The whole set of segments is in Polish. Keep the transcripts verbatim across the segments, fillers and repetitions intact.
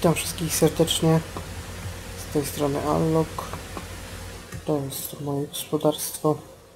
Witam wszystkich serdecznie, z tej strony Allok. To jest moje gospodarstwo.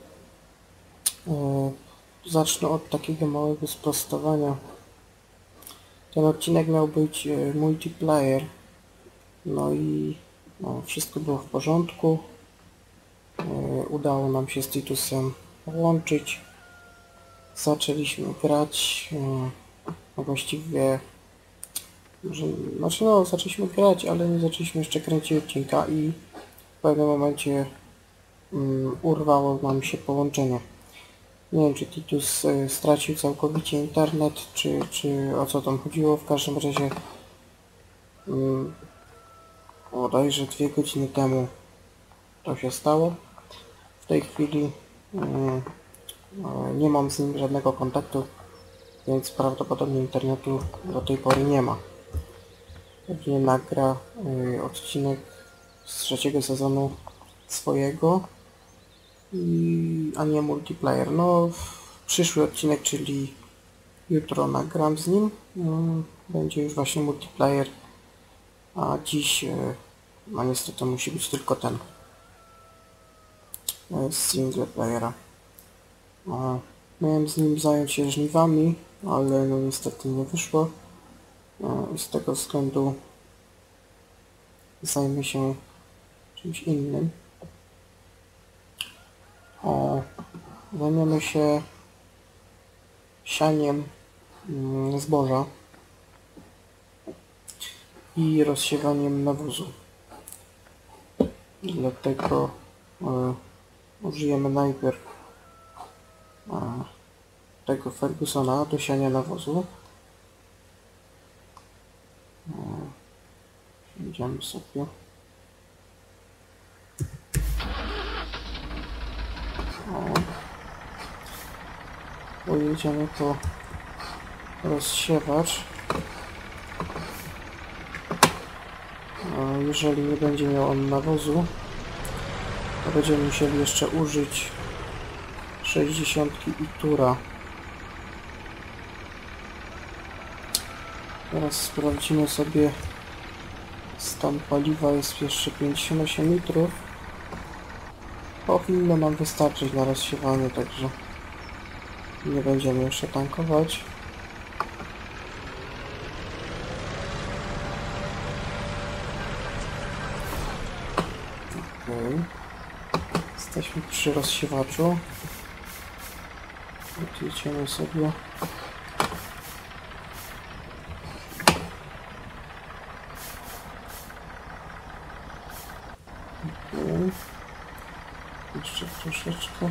Zacznę od takiego małego sprostowania. Ten odcinek miał być multiplayer, no i no, wszystko było w porządku. Udało nam się z Titusem połączyć. Zaczęliśmy grać, no właściwie Że, znaczy no, zaczęliśmy grać, ale nie zaczęliśmy jeszcze kręcić odcinka i w pewnym momencie um, urwało nam się połączenie. Nie wiem, czy Titus y, stracił całkowicie internet, czy, czy o co tam chodziło. W każdym razie um, bodajże dwie godziny temu to się stało. W tej chwili um, nie mam z nim żadnego kontaktu, więc prawdopodobnie internetu do tej pory nie ma. Pewnie nagra y, odcinek z trzeciego sezonu swojego, i, a nie multiplayer. No, przyszły odcinek, czyli jutro nagram z nim, y, będzie już właśnie multiplayer, a dziś y, no niestety musi być tylko ten y, z single playera. A, miałem z nim zająć się żniwami, ale no niestety nie wyszło. Y, z tego względu zajmę się czymś innym. O, zajmiemy się sianiem mm, zboża i rozsiewaniem nawozu. Dlatego e, użyjemy najpierw e, tego Fergusona do siania nawozu. E, Idziemy sobie. O. Pojedziemy po rozsiewacz. Jeżeli nie będzie miał on nawozu, to będziemy musieli jeszcze użyć sześćdziesiątki i tura. Teraz sprawdzimy sobie stan paliwa. Jest jeszcze pięćdziesiąt osiem litrów. Powinno nam wystarczyć na rozsiewanie, także nie będziemy jeszcze tankować. Okay. Jesteśmy przy rozsiewaczu. Odjedziemy sobie. Okay. Jeszcze troszeczkę.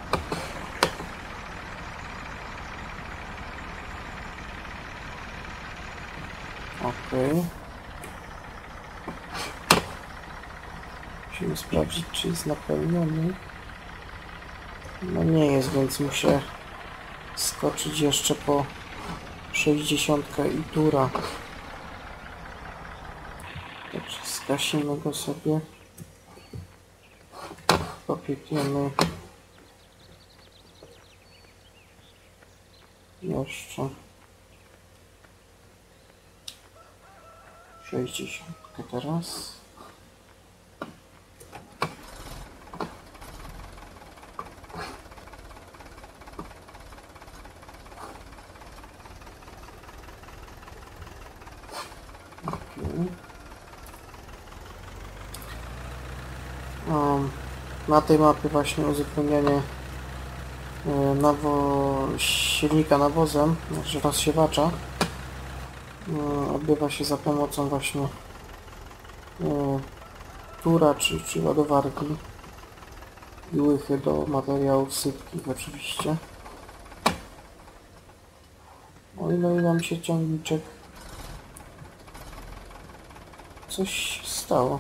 Ok. Musimy sprawdzić, czy jest napełniony. No nie jest, więc muszę skoczyć jeszcze po sześćdziesiątkę i tura. Także zgasimy go sobie. Popiepiemy jeszcze sześćdziesiątkę teraz. Okay. Um, na tej mapie właśnie uzupełnianie y, nawo silnika nawozem, znaczy rozsiewacza, y, odbywa się za pomocą właśnie y, tura czy, czy ładowarki i łychy do materiałów sypkich oczywiście. O ile nam się ciągniczek coś stało.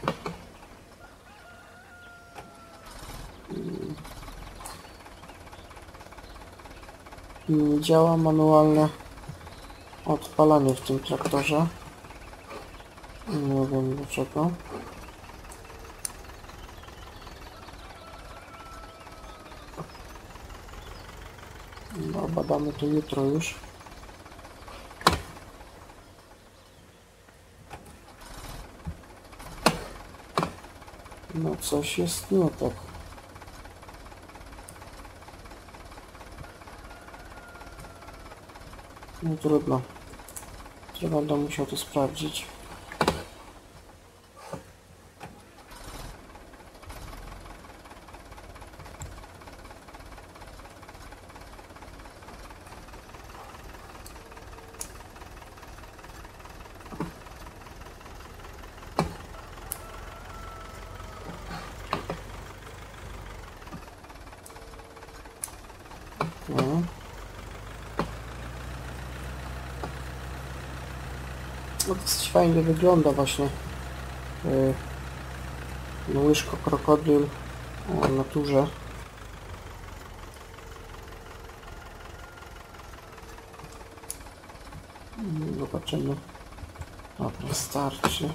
Nie działa manualne odpalanie w tym traktorze. Nie wiem dlaczego. No, badamy to jutro już. No coś jest nie tak. No trudno. Ja będę musiał to sprawdzić. No. No dosyć fajnie wygląda właśnie yy, łyżko krokodyl w naturze. Zobaczymy. Dobra, starczy.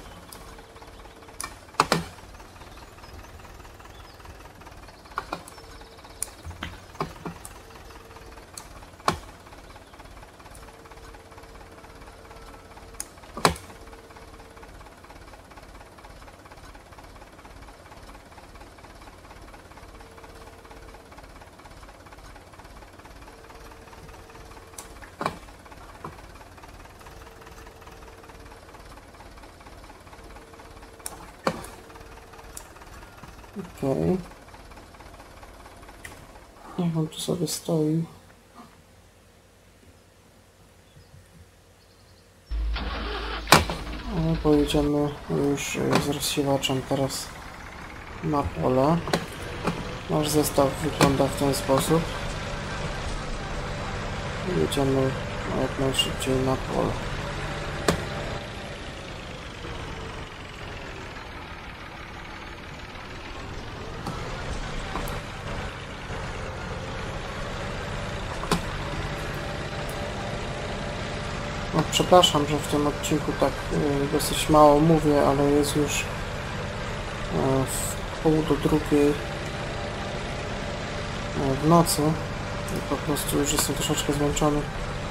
Okej. Okay. Niech on tu sobie stoi. Ale pojedziemy już z rozsiewaczem teraz na pole. Nasz zestaw wygląda w ten sposób. Jedziemy jak najszybciej na pole. No, przepraszam, że w tym odcinku tak y, dosyć mało mówię, ale jest już y, w pół do drugiej y, w nocy i po prostu już jestem troszeczkę zmęczony,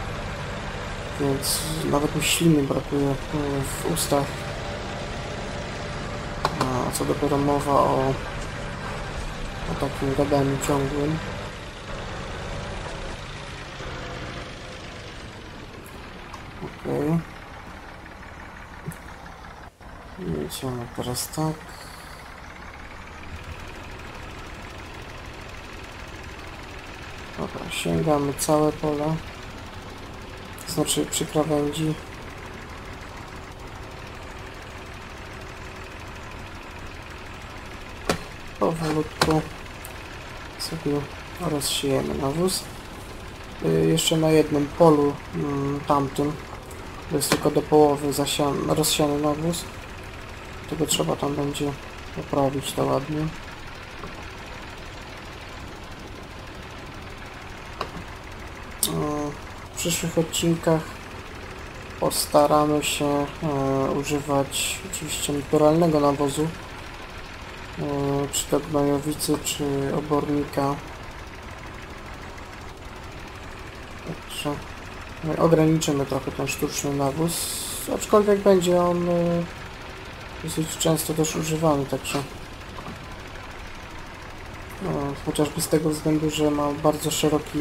więc nawet mi śliny brakuje y, w ustach, a co dopiero mowa o, o takim gadaniu ciągłym. Okej. Jedziemy teraz tak. Dobra, sięgamy całe pole. To znaczy przy krawędzi. Powolutku sobie rozsiejemy nawóz. Yy, jeszcze na jednym polu yy, tamtym. To jest tylko do połowy zasian, rozsiany nawóz. Tego trzeba tam będzie poprawić to ładnie. W przyszłych odcinkach postaramy się e, używać oczywiście naturalnego nawozu, e, czy to gnojowicy, czy obornika. Także ograniczymy trochę ten sztuczny nawóz, aczkolwiek będzie on e, dosyć często też używany, także no, chociażby z tego względu, że ma bardzo szeroki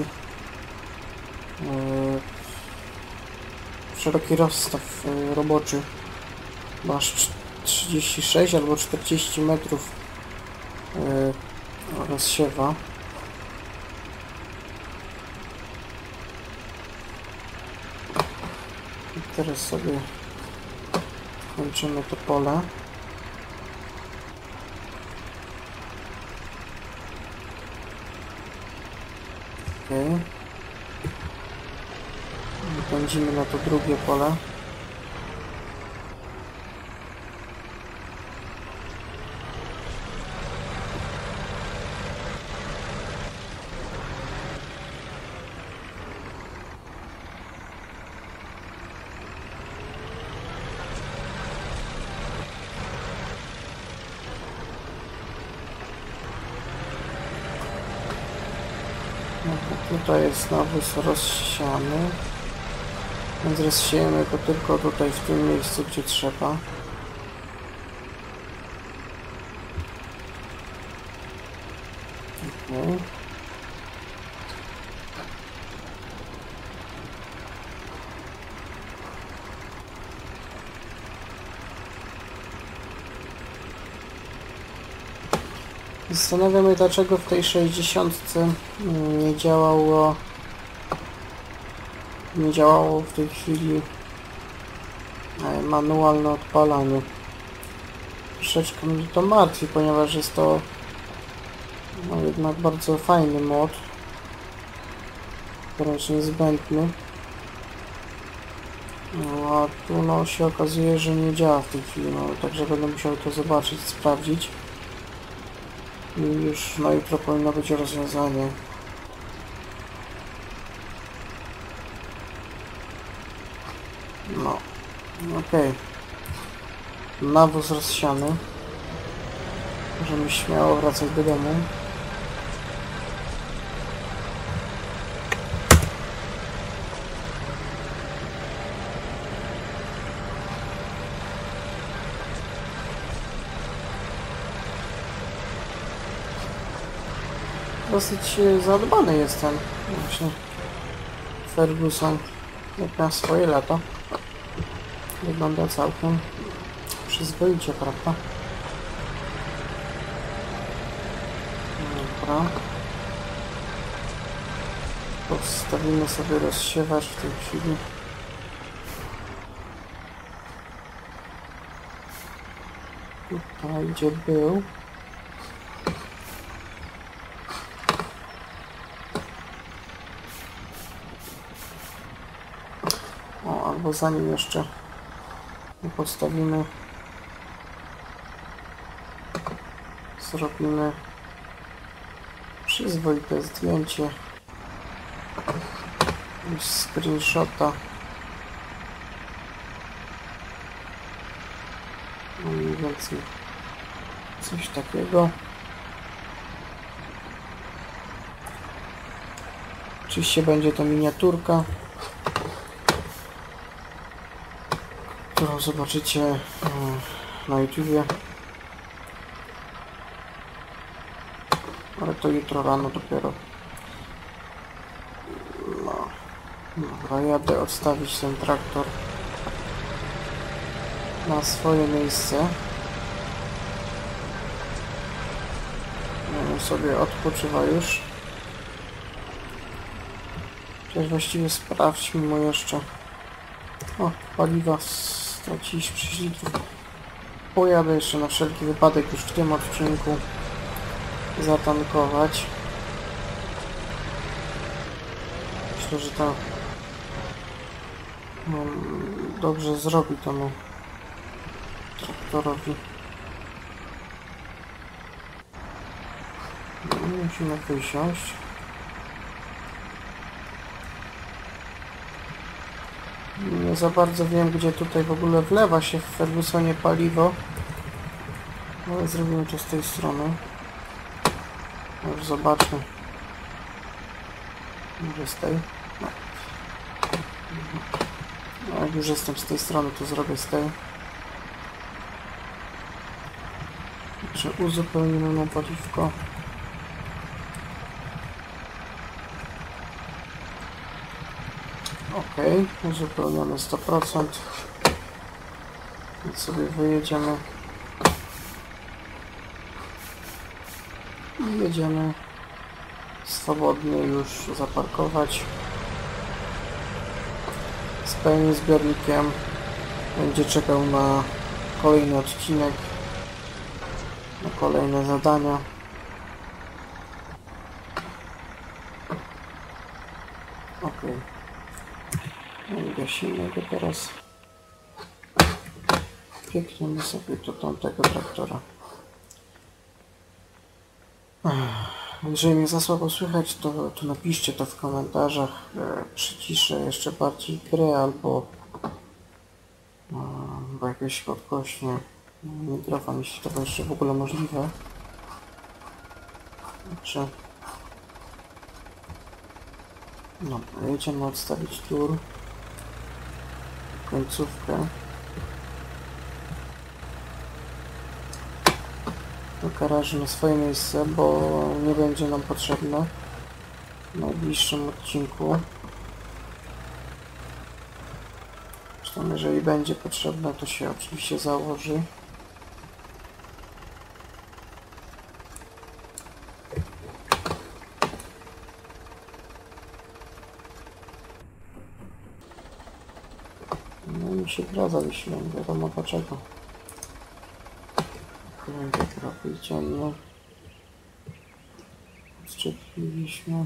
e, szeroki rozstaw e, roboczy, masz trzydzieści sześć albo czterdzieści metrów e, rozsiewa. I teraz sobie kończymy to pole. Okay. Pędzimy na to drugie pole. Tutaj jest nawóz rozsiany, więc rozsiejemy go tylko tutaj w tym miejscu, gdzie trzeba. Okay. Zastanawiam się, dlaczego w tej sześćdziesiątce nie działało nie działało w tej chwili manualne odpalanie. Troszeczkę mnie to martwi, ponieważ jest to no, jednak bardzo fajny mod, wręcz niezbędny. No, a tu no, się okazuje, że nie działa w tej chwili, no, także będę musiał to zobaczyć, sprawdzić. I już no jutro powinno być rozwiązanie. No, okej. Okay. Nawóz rozsiany. Możemy śmiało wracać do domu. Dosyć zadbany jest ten właśnie Ferguson, jak na swoje lata. Wygląda całkiem przyzwoicie, prawda? Dobra. Postawimy sobie rozsiewacz w tej chwili. Tutaj gdzie był. O, albo zanim jeszcze postawimy, zrobimy przyzwoite zdjęcie i screenshota. No mniej więcej coś takiego. Oczywiście będzie to miniaturka, którą zobaczycie na YouTubie, ale to jutro rano dopiero. No, dobra, jadę odstawić ten traktor na swoje miejsce. On sobie odpoczywa już. Chociaż właściwie sprawdźmy mu jeszcze. O, paliwa straciliśmy sześć litrów. Pojadę jeszcze na wszelki wypadek już w tym odcinku zatankować. Myślę, że to no, dobrze zrobi temu traktorowi. Musimy wysiąść. Nie za bardzo wiem, gdzie tutaj w ogóle wlewa się w Fergusonie paliwo. Ale zrobimy to z tej strony. Już zobaczmy. Może z tej. No. No, jak już jestem z tej strony, to zrobię z tej. Czy uzupełnimy mu paliwko. Ok, uzupełniamy sto procent. Więc sobie wyjedziemy. I jedziemy swobodnie już zaparkować. Z pełnym zbiornikiem. Będzie czekał na kolejny odcinek, na kolejne zadania. Ok. No i gasimy go teraz. Piękniemy sobie do tamtego traktora. Jeżeli mnie za słabo słychać, to, to napiszcie to w komentarzach. E, przyciszę jeszcze bardziej grę albo e, bo jakoś podgłośnie mikrofon, jeśli to jeszcze w ogóle możliwe. Także no, jedziemy odstawić tur, końcówkę. do garażu na swoje miejsce, bo nie będzie nam potrzebne w najbliższym odcinku. Zresztą jeżeli będzie potrzebne, to się oczywiście założy. No i mi się gra zawiesiła, nie wiadomo dlaczego. Będzie kropel ciemno. Odczepiliśmy.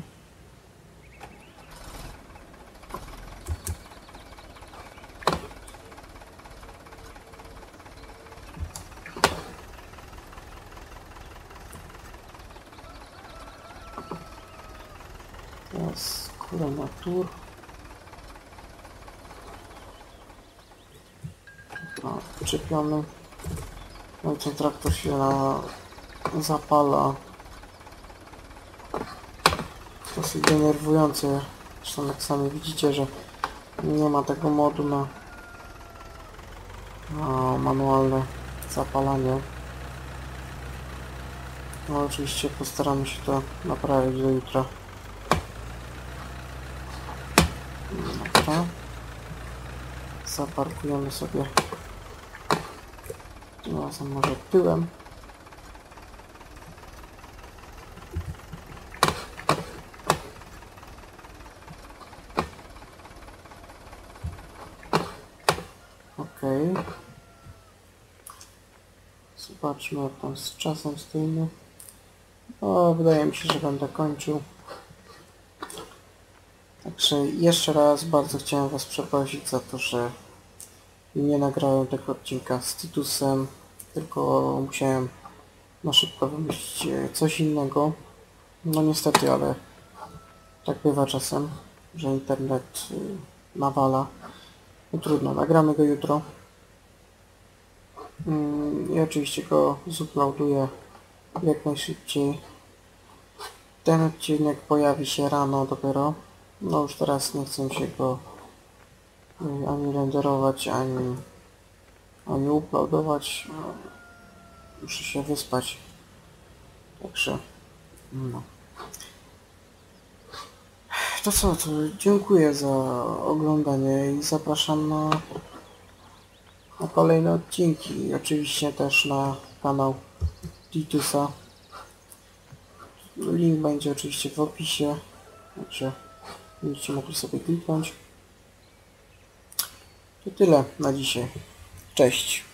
Teraz skóra natur. Wczepiony. No i ten traktor się na... zapala. Dosyć denerwujące. Zresztą jak sami widzicie, że nie ma tego modu na, na manualne zapalanie. No oczywiście postaramy się to naprawić do jutra. Dobra. Zaparkujemy sobie tym razem może tyłem. Okej. Zobaczmy jak tam z czasem stoimy. No, wydaje mi się, że będę kończył. Także jeszcze raz bardzo chciałem Was przeprosić za to, że nie nagrałem tego odcinka z Titusem, tylko musiałem na szybko wymyślić coś innego. No niestety, ale tak bywa czasem, że internet nawala. No trudno, nagramy go jutro. I oczywiście go zuploaduję jak najszybciej. Ten odcinek pojawi się rano dopiero. No już teraz nie chcę się go ani renderować, ani, ani uploadować. Muszę się wyspać. Także no. To co, to dziękuję za oglądanie i zapraszam na, na kolejne odcinki. I oczywiście też na kanał Titusa. Link będzie oczywiście w opisie. Także będziecie mogli sobie kliknąć. To tyle na dzisiaj. Cześć.